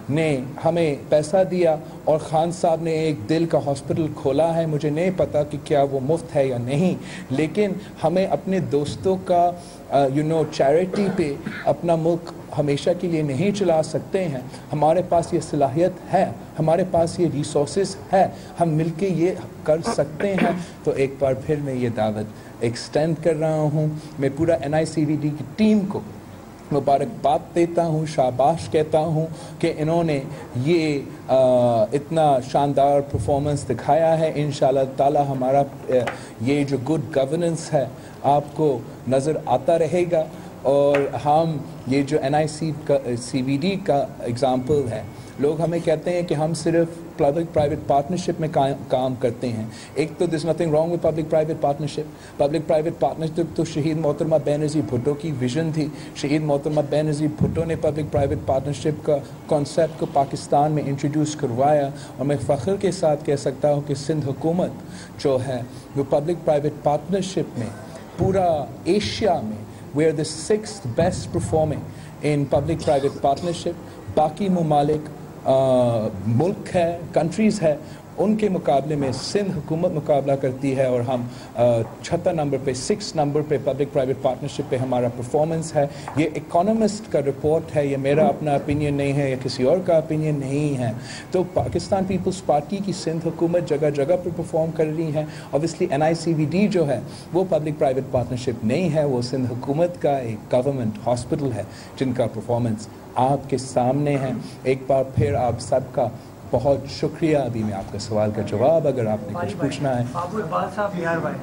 نے ہمیں پیسہ دیا اور خان صاحب نے ایک دل کا ہاسپٹل کھولا ہے. مجھے نہیں پتا کہ کیا وہ مفت ہے یا نہیں, لیکن ہمیں اپنے دوستوں کا چیریٹی پہ اپنا ملک ہمیشہ کے لیے نہیں چلا سکتے ہیں. ہمارے پاس یہ صلاحیت ہے, ہمارے پاس یہ ریسورسز ہے, ہم مل کے یہ کر سکتے ہیں. تو ایک بار پھر میں یہ دعوت ایکسٹینڈ کر رہا ہوں. میں پورا NICVD کی ٹیم کو مبارکباد دیتا ہوں, شاباش کہتا ہوں کہ انہوں نے یہ اتنا شاندار پرفارمنس دکھایا ہے. انشاءاللہ تعالی ہمارا یہ جو گڈ گورننس ہے آپ کو نظر آتا رہے گا, اور ہم یہ جو NICVD کا اگزامپل ہے, لوگ ہمیں کہتے ہیں کہ ہم صرف پبلک پرائیویٹ پارٹنرشپ میں کام کرتے ہیں. ایک تو there's nothing wrong with public private partnership. Public private partnership تو شہید محترمہ بینظیر بھٹو کی ویژن تھی. شہید محترمہ بینظیر بھٹو نے پبلک پرائیویٹ پارٹنرشپ کا کانسیپٹ کو پاکستان میں انٹروڈیوس کروایا, اور میں فخر کے ساتھ کہہ سکتا ہوں کہ سندھ حکومت جو ہے وہ پبلک پرائیویٹ پارٹنرشپ میں پورا ایشیا میں we are the 6th best performing in public private partnership. باقی ممالک ملک ہے, کنٹریز ہے, ان کے مقابلے میں سندھ حکومت مقابلہ کرتی ہے, اور ہم 76 نمبر پہ 6 نمبر پہ پبلک پرائیویٹ پارٹنرشپ پہ ہمارا پرفارمنس ہے. یہ اکانومسٹ کا رپورٹ ہے, یہ میرا اپنا اپینین نہیں ہے یا کسی اور کا اپینین نہیں ہے. تو پاکستان پیپلز پارٹی کی سندھ حکومت جگہ جگہ پہ پرفارم کر رہی ہے. اوبیسلی NICVD جو ہے وہ پبلک پرائیویٹ پارٹنرشپ نہیں ہے, وہ سندھ حکومت کا ایک گورنمنٹ ہاسپٹل ہے جن کا پرفارمنس آپ کے سامنے ہے. ایک بار پھر آپ سب کا بہت شکریہ. ابھی میں آپ کا سوال کا جواب اگر آپ نے کچھ پوچھنا ہے. ابو اقبال صاحب بہار بھائی,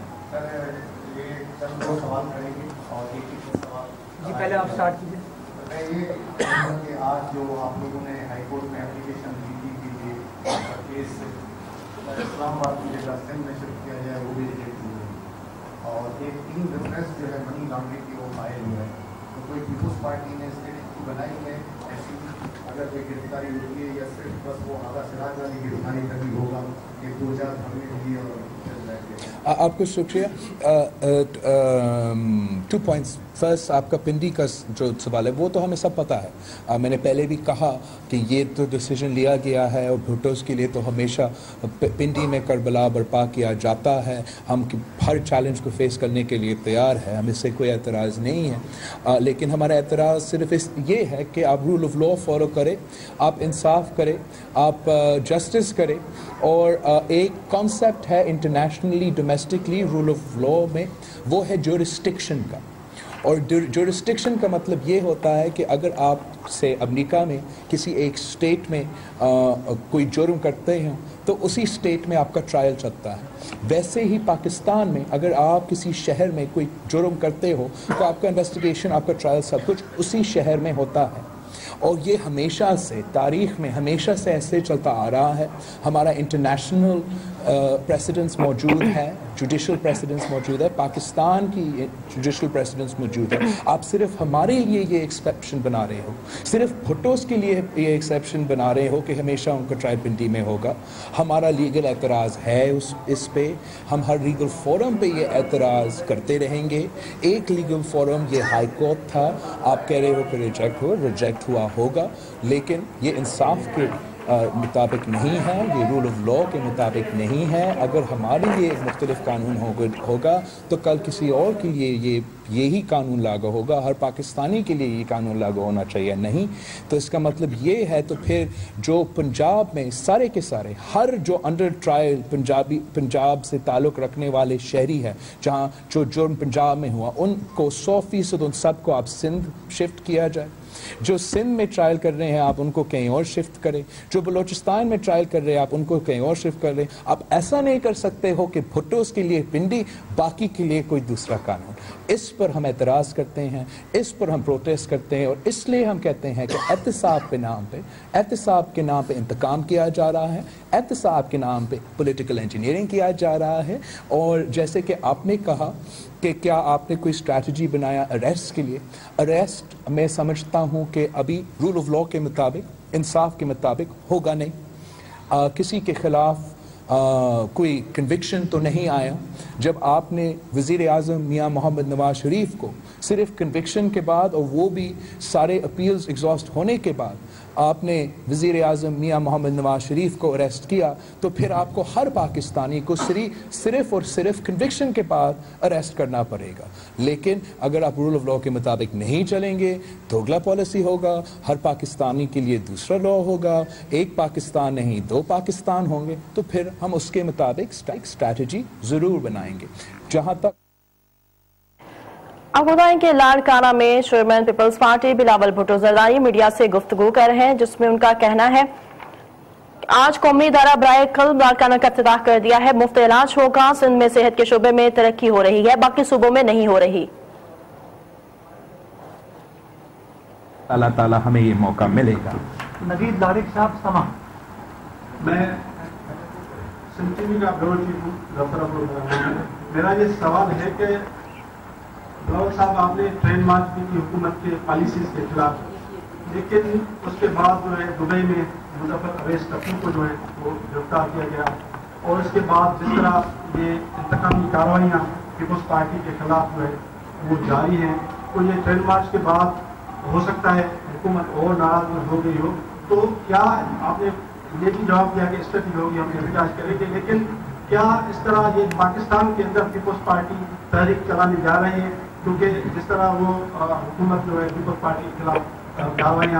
جی پہلے آپ اسٹارٹ کیجیے. کہ آج جو آپ لوگوں نے ہائی کورٹ میں اپلیکیشن دی تھی کہ یہ کیس اسلام آباد کی جگہ سندھ میں شفٹ کیا جائے, وہ بھی ریجیکٹ ہوئی ہے, اور ایک 3 ریفرنس جو ہے منی لانڈرنگ کی وہ فائل ہوئے ہیں. تو کوئی پیپلز پارٹی نے اسٹریٹجی بنائی ہے ایسی, اگر کوئی گرفتاری ہوتی ہے یا صرف بس وہ آغا سراج والی گرفتاری کبھی ہوگا کہ 2000 ہمیں ہوئی اور چل جائے گا؟ آپ کو شکریہ. 2 points. فرسٹ, آپ کا پنڈی کا جو سوال ہے وہ تو ہمیں سب پتہ ہے. میں نے پہلے بھی کہا کہ یہ تو ڈیسیجن لیا گیا ہے, اور بھٹوز کے لیے تو ہمیشہ پنڈی میں کربلا برپا کیا جاتا ہے. ہم ہر چیلنج کو فیس کرنے کے لیے تیار ہے, ہمیں سے کوئی اعتراض نہیں ہے. لیکن ہمارا اعتراض صرف یہ ہے کہ آپ رول آف لا فالو کریں, آپ انصاف کریں, آپ جسٹس کریں. اور ایک کانسیپٹ ہے internationally domestically rule of law میں, وہ ہے جورسٹکشن کا. اور جورسٹکشن کا مطلب یہ ہوتا ہے کہ اگر آپ سے امریکہ میں کسی ایک اسٹیٹ میں کوئی جرم کرتے ہیں تو اسی اسٹیٹ میں آپ کا ٹرائل چلتا ہے. ویسے ہی پاکستان میں اگر آپ کسی شہر میں کوئی جرم کرتے ہو تو آپ کا انویسٹیگیشن, آپ کا ٹرائل, سب کچھ اسی شہر میں ہوتا ہے. اور یہ ہمیشہ سے تاریخ میں ہمیشہ سے ایسے چلتا آ رہا ہے. ہمارا انٹرنیشنل پریسیڈنس موجود ہے, جوڈیشل پریسیڈنس موجود ہے, پاکستان کی جوڈیشل پریسیڈنس موجود ہے. آپ صرف ہمارے لیے یہ ایکسپشن بنا رہے ہو, صرف بھٹوز کے لیے یہ ایکسپشن بنا رہے ہو کہ ہمیشہ ان کا ٹرائل پنڈی میں ہوگا. ہمارا لیگل اعتراض ہے اس پہ, ہم ہر لیگل فورم پہ یہ اعتراض کرتے رہیں گے. ایک لیگل فورم یہ ہائی کورٹ تھا, آپ کہہ رہے ہو کہ ریجیکٹ ہوا ہوگا, لیکن یہ انصاف کے مطابق نہیں ہے, یہ رول آف لا کے مطابق نہیں ہے. اگر ہمارے لیے ایک مختلف قانون ہوگا تو کل کسی اور کے لیے یہی قانون لاگو ہوگا. ہر پاکستانی کے لیے یہ قانون لاگو ہونا چاہیے نہیں. تو اس کا مطلب یہ ہے, تو پھر جو پنجاب میں سارے کے سارے ہر جو انڈر ٹرائل پنجاب سے تعلق رکھنے والے شہری ہیں, جہاں جو جرم پنجاب میں ہوا, ان کو 100% ان سب کو آپ سندھ شفٹ کیا جائے. جو سندھ میں ٹرائل کر رہے ہیں آپ ان کو کہیں اور شفٹ کریں. جو بلوچستان میں ٹرائل کر رہے ہیں آپ ان کو کہیں اور شفٹ کر لیں. آپ ایسا نہیں کر سکتے ہو کہ بھٹوز کے لیے پنڈی, باقی کے لیے کوئی دوسرا قانون. اس پر ہم اعتراض کرتے ہیں, اس پر ہم پروٹیسٹ کرتے ہیں, اور اس لیے ہم کہتے ہیں کہ احتساب کے نام پہ انتقام کیا جا رہا ہے, احتساب کے نام پہ پولیٹیکل انجینئرنگ کیا جا رہا ہے. اور جیسے کہ آپ نے کہا کہ کیا آپ نے کوئی اسٹریٹجی بنایا اریسٹ کے لیے. اریسٹ میں سمجھتا ہوں کہ ابھی رول آف لا کے مطابق, انصاف کے مطابق ہوگا نہیں. کسی کے خلاف کوئی کنوکشن تو نہیں آیا. جب آپ نے وزیر اعظم میاں محمد نواز شریف کو صرف کنوکشن کے بعد, اور وہ بھی سارے اپیلز ایگزاسٹ ہونے کے بعد, आपने वज़ीर आज़म मियाँ मोहम्मद नवाज शरीफ को अरेस्ट किया तो फिर आपको हर पाकिस्तानी को सिर्फ और सिर्फ कन्विक्शन के बाद अरेस्ट करना पड़ेगा। लेकिन अगर आप रूल ऑफ लॉ के मुताबिक नहीं चलेंगे, दोगला पॉलिसी होगा, हर पाकिस्तानी के लिए दूसरा लॉ होगा, एक पाकिस्तान नहीं दो पाकिस्तान होंगे, तो फिर हम उसके मुताबिक स्ट्रैटेजी ज़रूर बनाएंगे। जहाँ तक आपको बताएं कि लाड़काना में चेयरमैन पीपल्स पार्टी बिलावल भुट्टो जरदारी मीडिया से गुफ्तगू कर रहे हैं, जिसमें उनका कहना है आज कौमी इदारा बराए कल्ब लाड़काना का इफ्तिताह कर दिया है। मुफ्त इलाज होगा। सिंध में सेहत के शोबे में तरक्की हो रही है, बाकी सूबों में नहीं हो रही। अल्लाह ताला हमें ये मौका मिलेगा। नवीद दारिक साहब समा। मैं सिंध टीवी का ब्यूरो चीफ हूँ। मेरा ये सवाल है कि ब्लॉक साहब आपने ट्रेन मार्च की थी हुकूमत के पॉलिसीज के खिलाफ, लेकिन उसके बाद जो है दुबई में मुजफ्फर अवैस टप्पू को जो है वो गिरफ्तार किया गया, और इसके बाद जिस तरह ये इंतकामी कार्रवाइयाँ पीपल्स पार्टी के खिलाफ जो है वो जारी हैं, तो ये ट्रेन मार्च के बाद हो सकता है हुकूमत और नाराज हो गई हो, तो क्या आपने ये भी जवाब दिया कि स्ट्रेटजी होगी, हम एहतजाज करेंगे, लेकिन क्या इस तरह ये पाकिस्तान के अंदर पीपल्स पार्टी तहरीक चलाने जा रही है, क्योंकि जिस तरह वो हुकूमत जो है पीपल्स पार्टी के खिलाफ कार्रवाइयाँ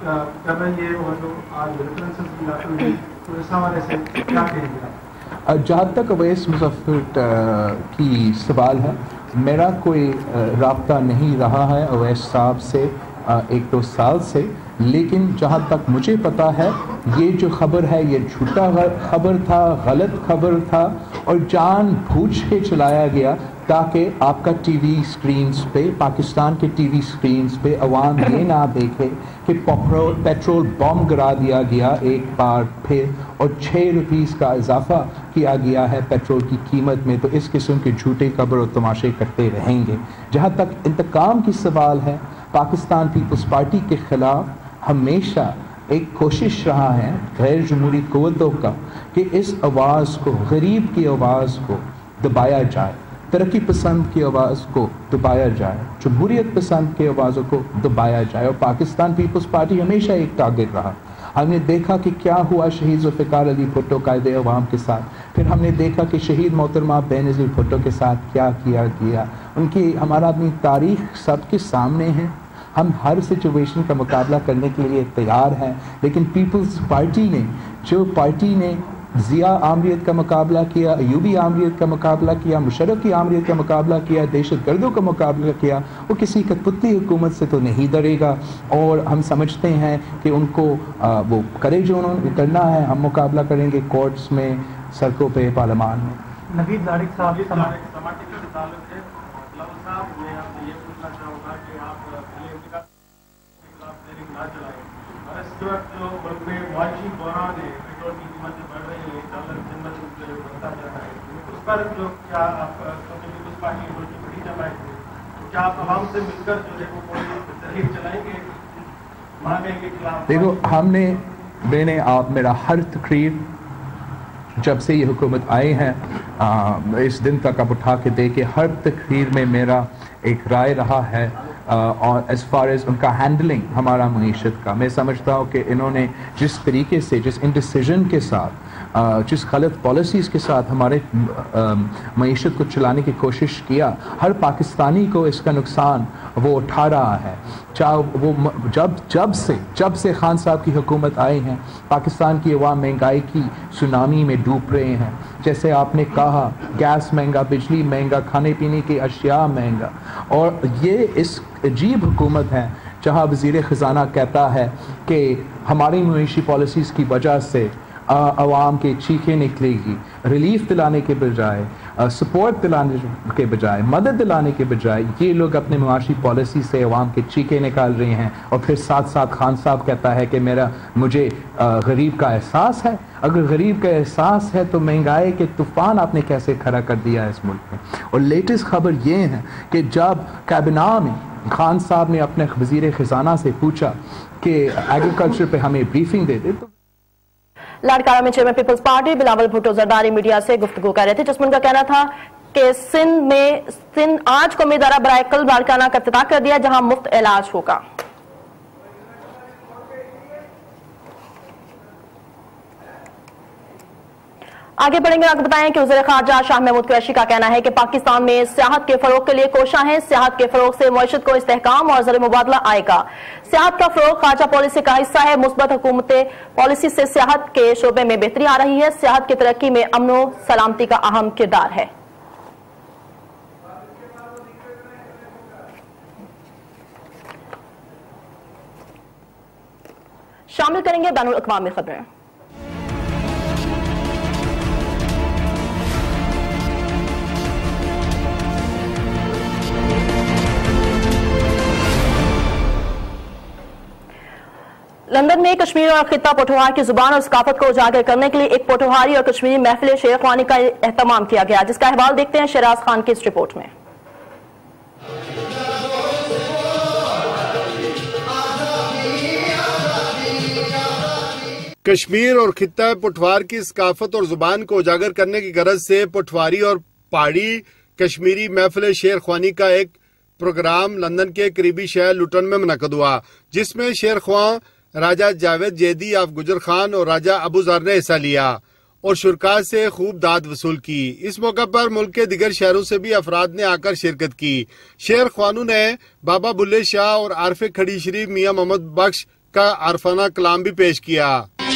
कर रही है और जो आज रेफरेंसेस भी लाते हुए, तो इस हवाले से क्या कहेंगे? जहाँ तक अवैस मुजफ्फर की सवाल है, मेरा कोई राब्ता नहीं रहा है अवैस साहब से एक दो साल से, लेकिन जहाँ तक मुझे पता है ये जो खबर है ये झूठा खबर था, गलत खबर था, और जानबूझ के चलाया गया ताकि आपका टीवी स्क्रीन्स पे, पाकिस्तान के टीवी स्क्रीन्स पे अवाम ये ना देखे कि पेट्रोल बम गिरा दिया गया एक बार फिर और 6 रुपीस का इजाफा किया गया है पेट्रोल की कीमत में। तो इस किस्म के झूठे खबर और तमाशे करते रहेंगे। जहाँ तक इंतकाम की सवाल है, पाकिस्तान पीपल्स पार्टी के खिलाफ हमेशा एक कोशिश रहा है गैर जमहूरी क़ुव्वतों का कि इस आवाज़ को, गरीब की आवाज़ को दबाया जाए, तरक्की पसंद की आवाज़ को दबाया जाए, जमहूरियत पसंद की आवाज़ों को दबाया जाए, और पाकिस्तान पीपल्स पार्टी हमेशा एक टारगेट रहा। हमने देखा कि क्या हुआ शहीद ज़ुल्फ़िकार अली भुट्टो कायदे अवाम के साथ, फिर हमने देखा कि शहीद मोहतरमा बेनज़ीर भुट्टो के साथ क्या किया गया। उनकी हमारा अपनी तारीख सबके सामने है, हम हर सिचुएशन का मुकाबला करने के लिए तैयार हैं, लेकिन पीपल्स पार्टी ने, जो पार्टी ने ज़िया आमरीत का मुकाबला किया, अयूबी आमरीत का मुकाबला किया, मुशर्रफ की आमरीत का मुकाबला किया, दहशतगर्दों का मुकाबला किया, वो किसी कठपुतली हुकूमत से तो नहीं डरेगा, और हम समझते हैं कि उनको वो करे जो उन्होंने करना है, हम मुकाबला करेंगे कोर्ट्स में, सड़कों पे, पार्लियामान में। नवीद दारिक साहब देखो, मेरा हर तकरीर जब से ये हुकूमत आए हैं इस दिन तक आप उठा के देखे, हर तकरीर में मेरा एक राय रहा है और एज़ फार एज़ उनका हैंडलिंग हमारा मईशत का, मैं समझता हूँ कि इन्होंने जिस तरीके से, जिस इंडिसीजन के साथ, जिस गलत पॉलिसीज़ के साथ हमारे मईशत को चलाने की कोशिश किया, हर पाकिस्तानी को इसका नुकसान वो उठा रहा है। चाहे वो जब से खान साहब की हुकूमत आई है, पाकिस्तान की अवाम महंगाई की सुनामी में डूब रहे हैं। जैसे आपने कहा, गैस महंगा, बिजली महंगा, खाने पीने की अशिया महंगा, और ये इस अजीब हुकूमत है जहाँ वज़ीर ख़ज़ाना कहता है कि हमारी मईशी पॉलिसीज़ की वजह से आवाम के चीखें निकलेगी, रिलीफ दिलाने के बजाय, सपोर्ट दिलाने के बजाय, मदद दिलाने के बजाय ये लोग अपने मुआशी पॉलिसी से आवाम के चीखें निकाल रहे हैं। और फिर साथ साथ खान साहब कहता है कि मुझे गरीब का एहसास है। अगर गरीब का एहसास है तो महंगाई के तूफ़ान आपने कैसे खड़ा कर दिया है इस मुल्क में। और लेटेस्ट खबर ये है कि जब कैबिना में खान साहब ने अपने वज़ीर ख़ज़ाना से पूछा कि एग्रीकल्चर पे हमें ब्रीफिंग दे दे, तो लाड़काना में चेयरमैन पीपल्स पार्टी बिलावल भुट्टो जरदारी मीडिया से गुफ्तगू कर रहे थे, जिसमें उनका कहना था कि सिंध आज कौमी इदारा बराए कल्ब लाड़काना का इफ्तिताह कर दिया, जहां मुफ्त इलाज होगा। आगे बढ़ेंगे, आपको बताएं कि वज़ीर ख़ारजा शाह महमूद कुरैशी का कहना है कि पाकिस्तान में सियाहत के फरोग के लिए कोशिश है। सियाहत के फरोग से मईशत को इस्तेहकाम और ज़र मुबादला आएगा। सियाहत का फरोग ख़ारजा पॉलिसी का हिस्सा है। मुस्बत हुकूमती पॉलिसी से सियाहत के शोबे में बेहतरी आ रही है। सियाहत की तरक्की में अमन सलामती का अहम किरदार है। शामिल करेंगे बैनुल अक़वामी खबरें। लंदन में कश्मीर और खित्ता पोठोहार की जुबान और सकाफत को उजागर करने के लिए एक पोठोहारी और कश्मीरी महफिल शेर ख्वानी का एहतमाम किया गया, जिसका अहवाल देखते हैं शहराज खान की इस रिपोर्ट में। कश्मीर और खित्ता पोठवार की सकाफत और जुबान को उजागर करने की गरज से पोठवारी और पहाड़ी कश्मीरी महफिल शेर ख्वानी का एक प्रोग्राम लंदन के करीबी शहर लुटन में मुनक्कद हुआ, जिसमें शेर ख्वां राजा जावेद जैदी ऑफ गुजर खान और राजा अबू ज़र ने हिस्सा लिया और शुरका से खूब दाद वसूल की। इस मौके पर मुल्क के दिगर शहरों से भी अफराद ने आकर शिरकत की। शेर ख्वानों ने बाबा बुल्ले शाह और आरफ खड़ी शरीफ मियां मोहम्मद बख्श का आरफाना कलाम भी पेश किया।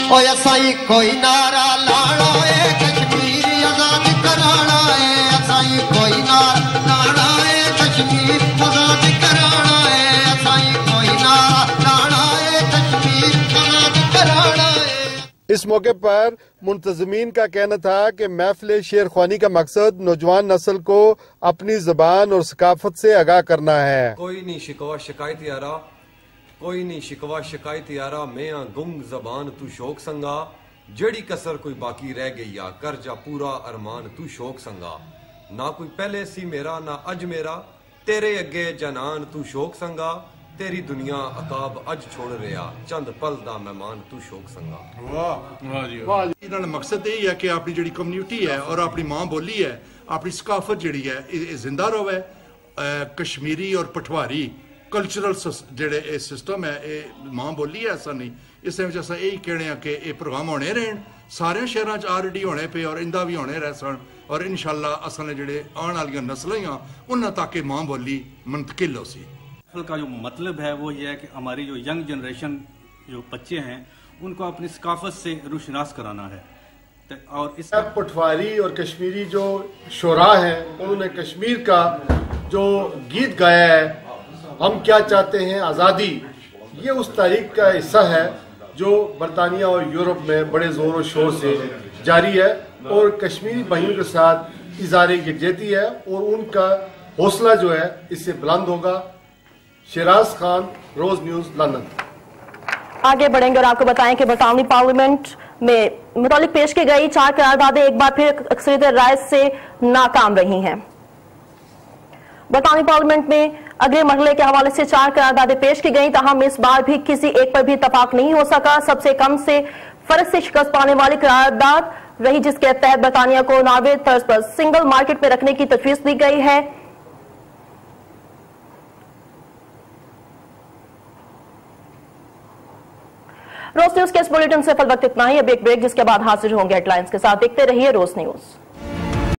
कोई नारा लाना है कश्मीर आजाद कराना है, कोई नारा लाना है कश्मीर आजाद कराना है, कोई नारा लाना है कश्मीर आजाद कराना है। इस मौके पर मुंतज़मीन का कहना था कि महफिल शेर ख्वानी का मकसद नौजवान नस्ल को अपनी ज़बान और सकाफत से आगाह करना है। कोई नहीं शिकवा शिकायत यारा, कोई नहीं शिकवा शिकायत यारा, मैं गुंग जबान तू शौक संगा, जड़ी कसर कोई बाकी रह गई या कर जा पूरा अरमान तू शौक संगा, ना कोई पहले सी मेरा ना अज मेरा, तेरे अगे जनान तू शौक संगा, तेरी दुनिया अकाब अज छोड़ रहा, चंद पल दा मेहमान तू शौक संगा। वाह जी वाह। इन्होंने मकसद यही है कि अपनी जी कम्यूनिटी है और अपनी मां बोली है, अपनी सकाफत जी है जिंदा रहे। कश्मीरी और पठवारी कल्चरल जेडे सिस्टम है ये मां बोली है, ऐसा नहीं। इस असा यही कहने कि ये प्रोग्राम होने रहन सारे शहरों ऑलरेडी होने पे और इंदा भी होने रह सन, और इंशाल्लाह असल जेडे आने वाली नस्लें उन्होंने तक मां बोली मुंतकिल हो सी। का जो मतलब है वो ये है कि हमारी जो यंग जनरेशन जो बच्चे हैं उनको अपनी सकाफत से रुशनास कराना है। और इस पठवारी और कश्मीरी जो शोरा हैं उन्होंने कश्मीर का जो गीत गाया है, हम क्या चाहते हैं आज़ादी, ये उस तारीख का हिस्सा है जो बरतानिया और यूरोप में बड़े ज़ोर और शोर से जारी है, और कश्मीरी भाइयों के साथ इज़हार यकजहती है और उनका हौसला जो है इससे बुलंद होगा। Shahraz Khan, Roze news, London. आगे बढ़ेंगे और आपको बताएं कि बरतानवी पार्लियामेंट में मुतालिक पेश की गई 4 करारदादें एक बार फिर अक्सरियत राय से नाकाम रही हैं। बरतानवी पार्लियामेंट में अगले मरहले के हवाले से 4 करारदादें पेश की गई, ताहम इस बार भी किसी एक पर भी इत्तफाक नहीं हो सका। सबसे कम से फर्ज से शिकस्त पाने वाली करारदाद रही, जिसके तहत बरतानिया को नॉर्वे तर्ज पर सिंगल मार्केट में रखने की तजवीज दी गई है। रोज न्यूज के इस बुलेटिन से फल वक्त इतना ही। अब एक ब्रेक, जिसके बाद हाजिर होंगे हेडलाइंस के साथ। देखते रहिए रोज न्यूज।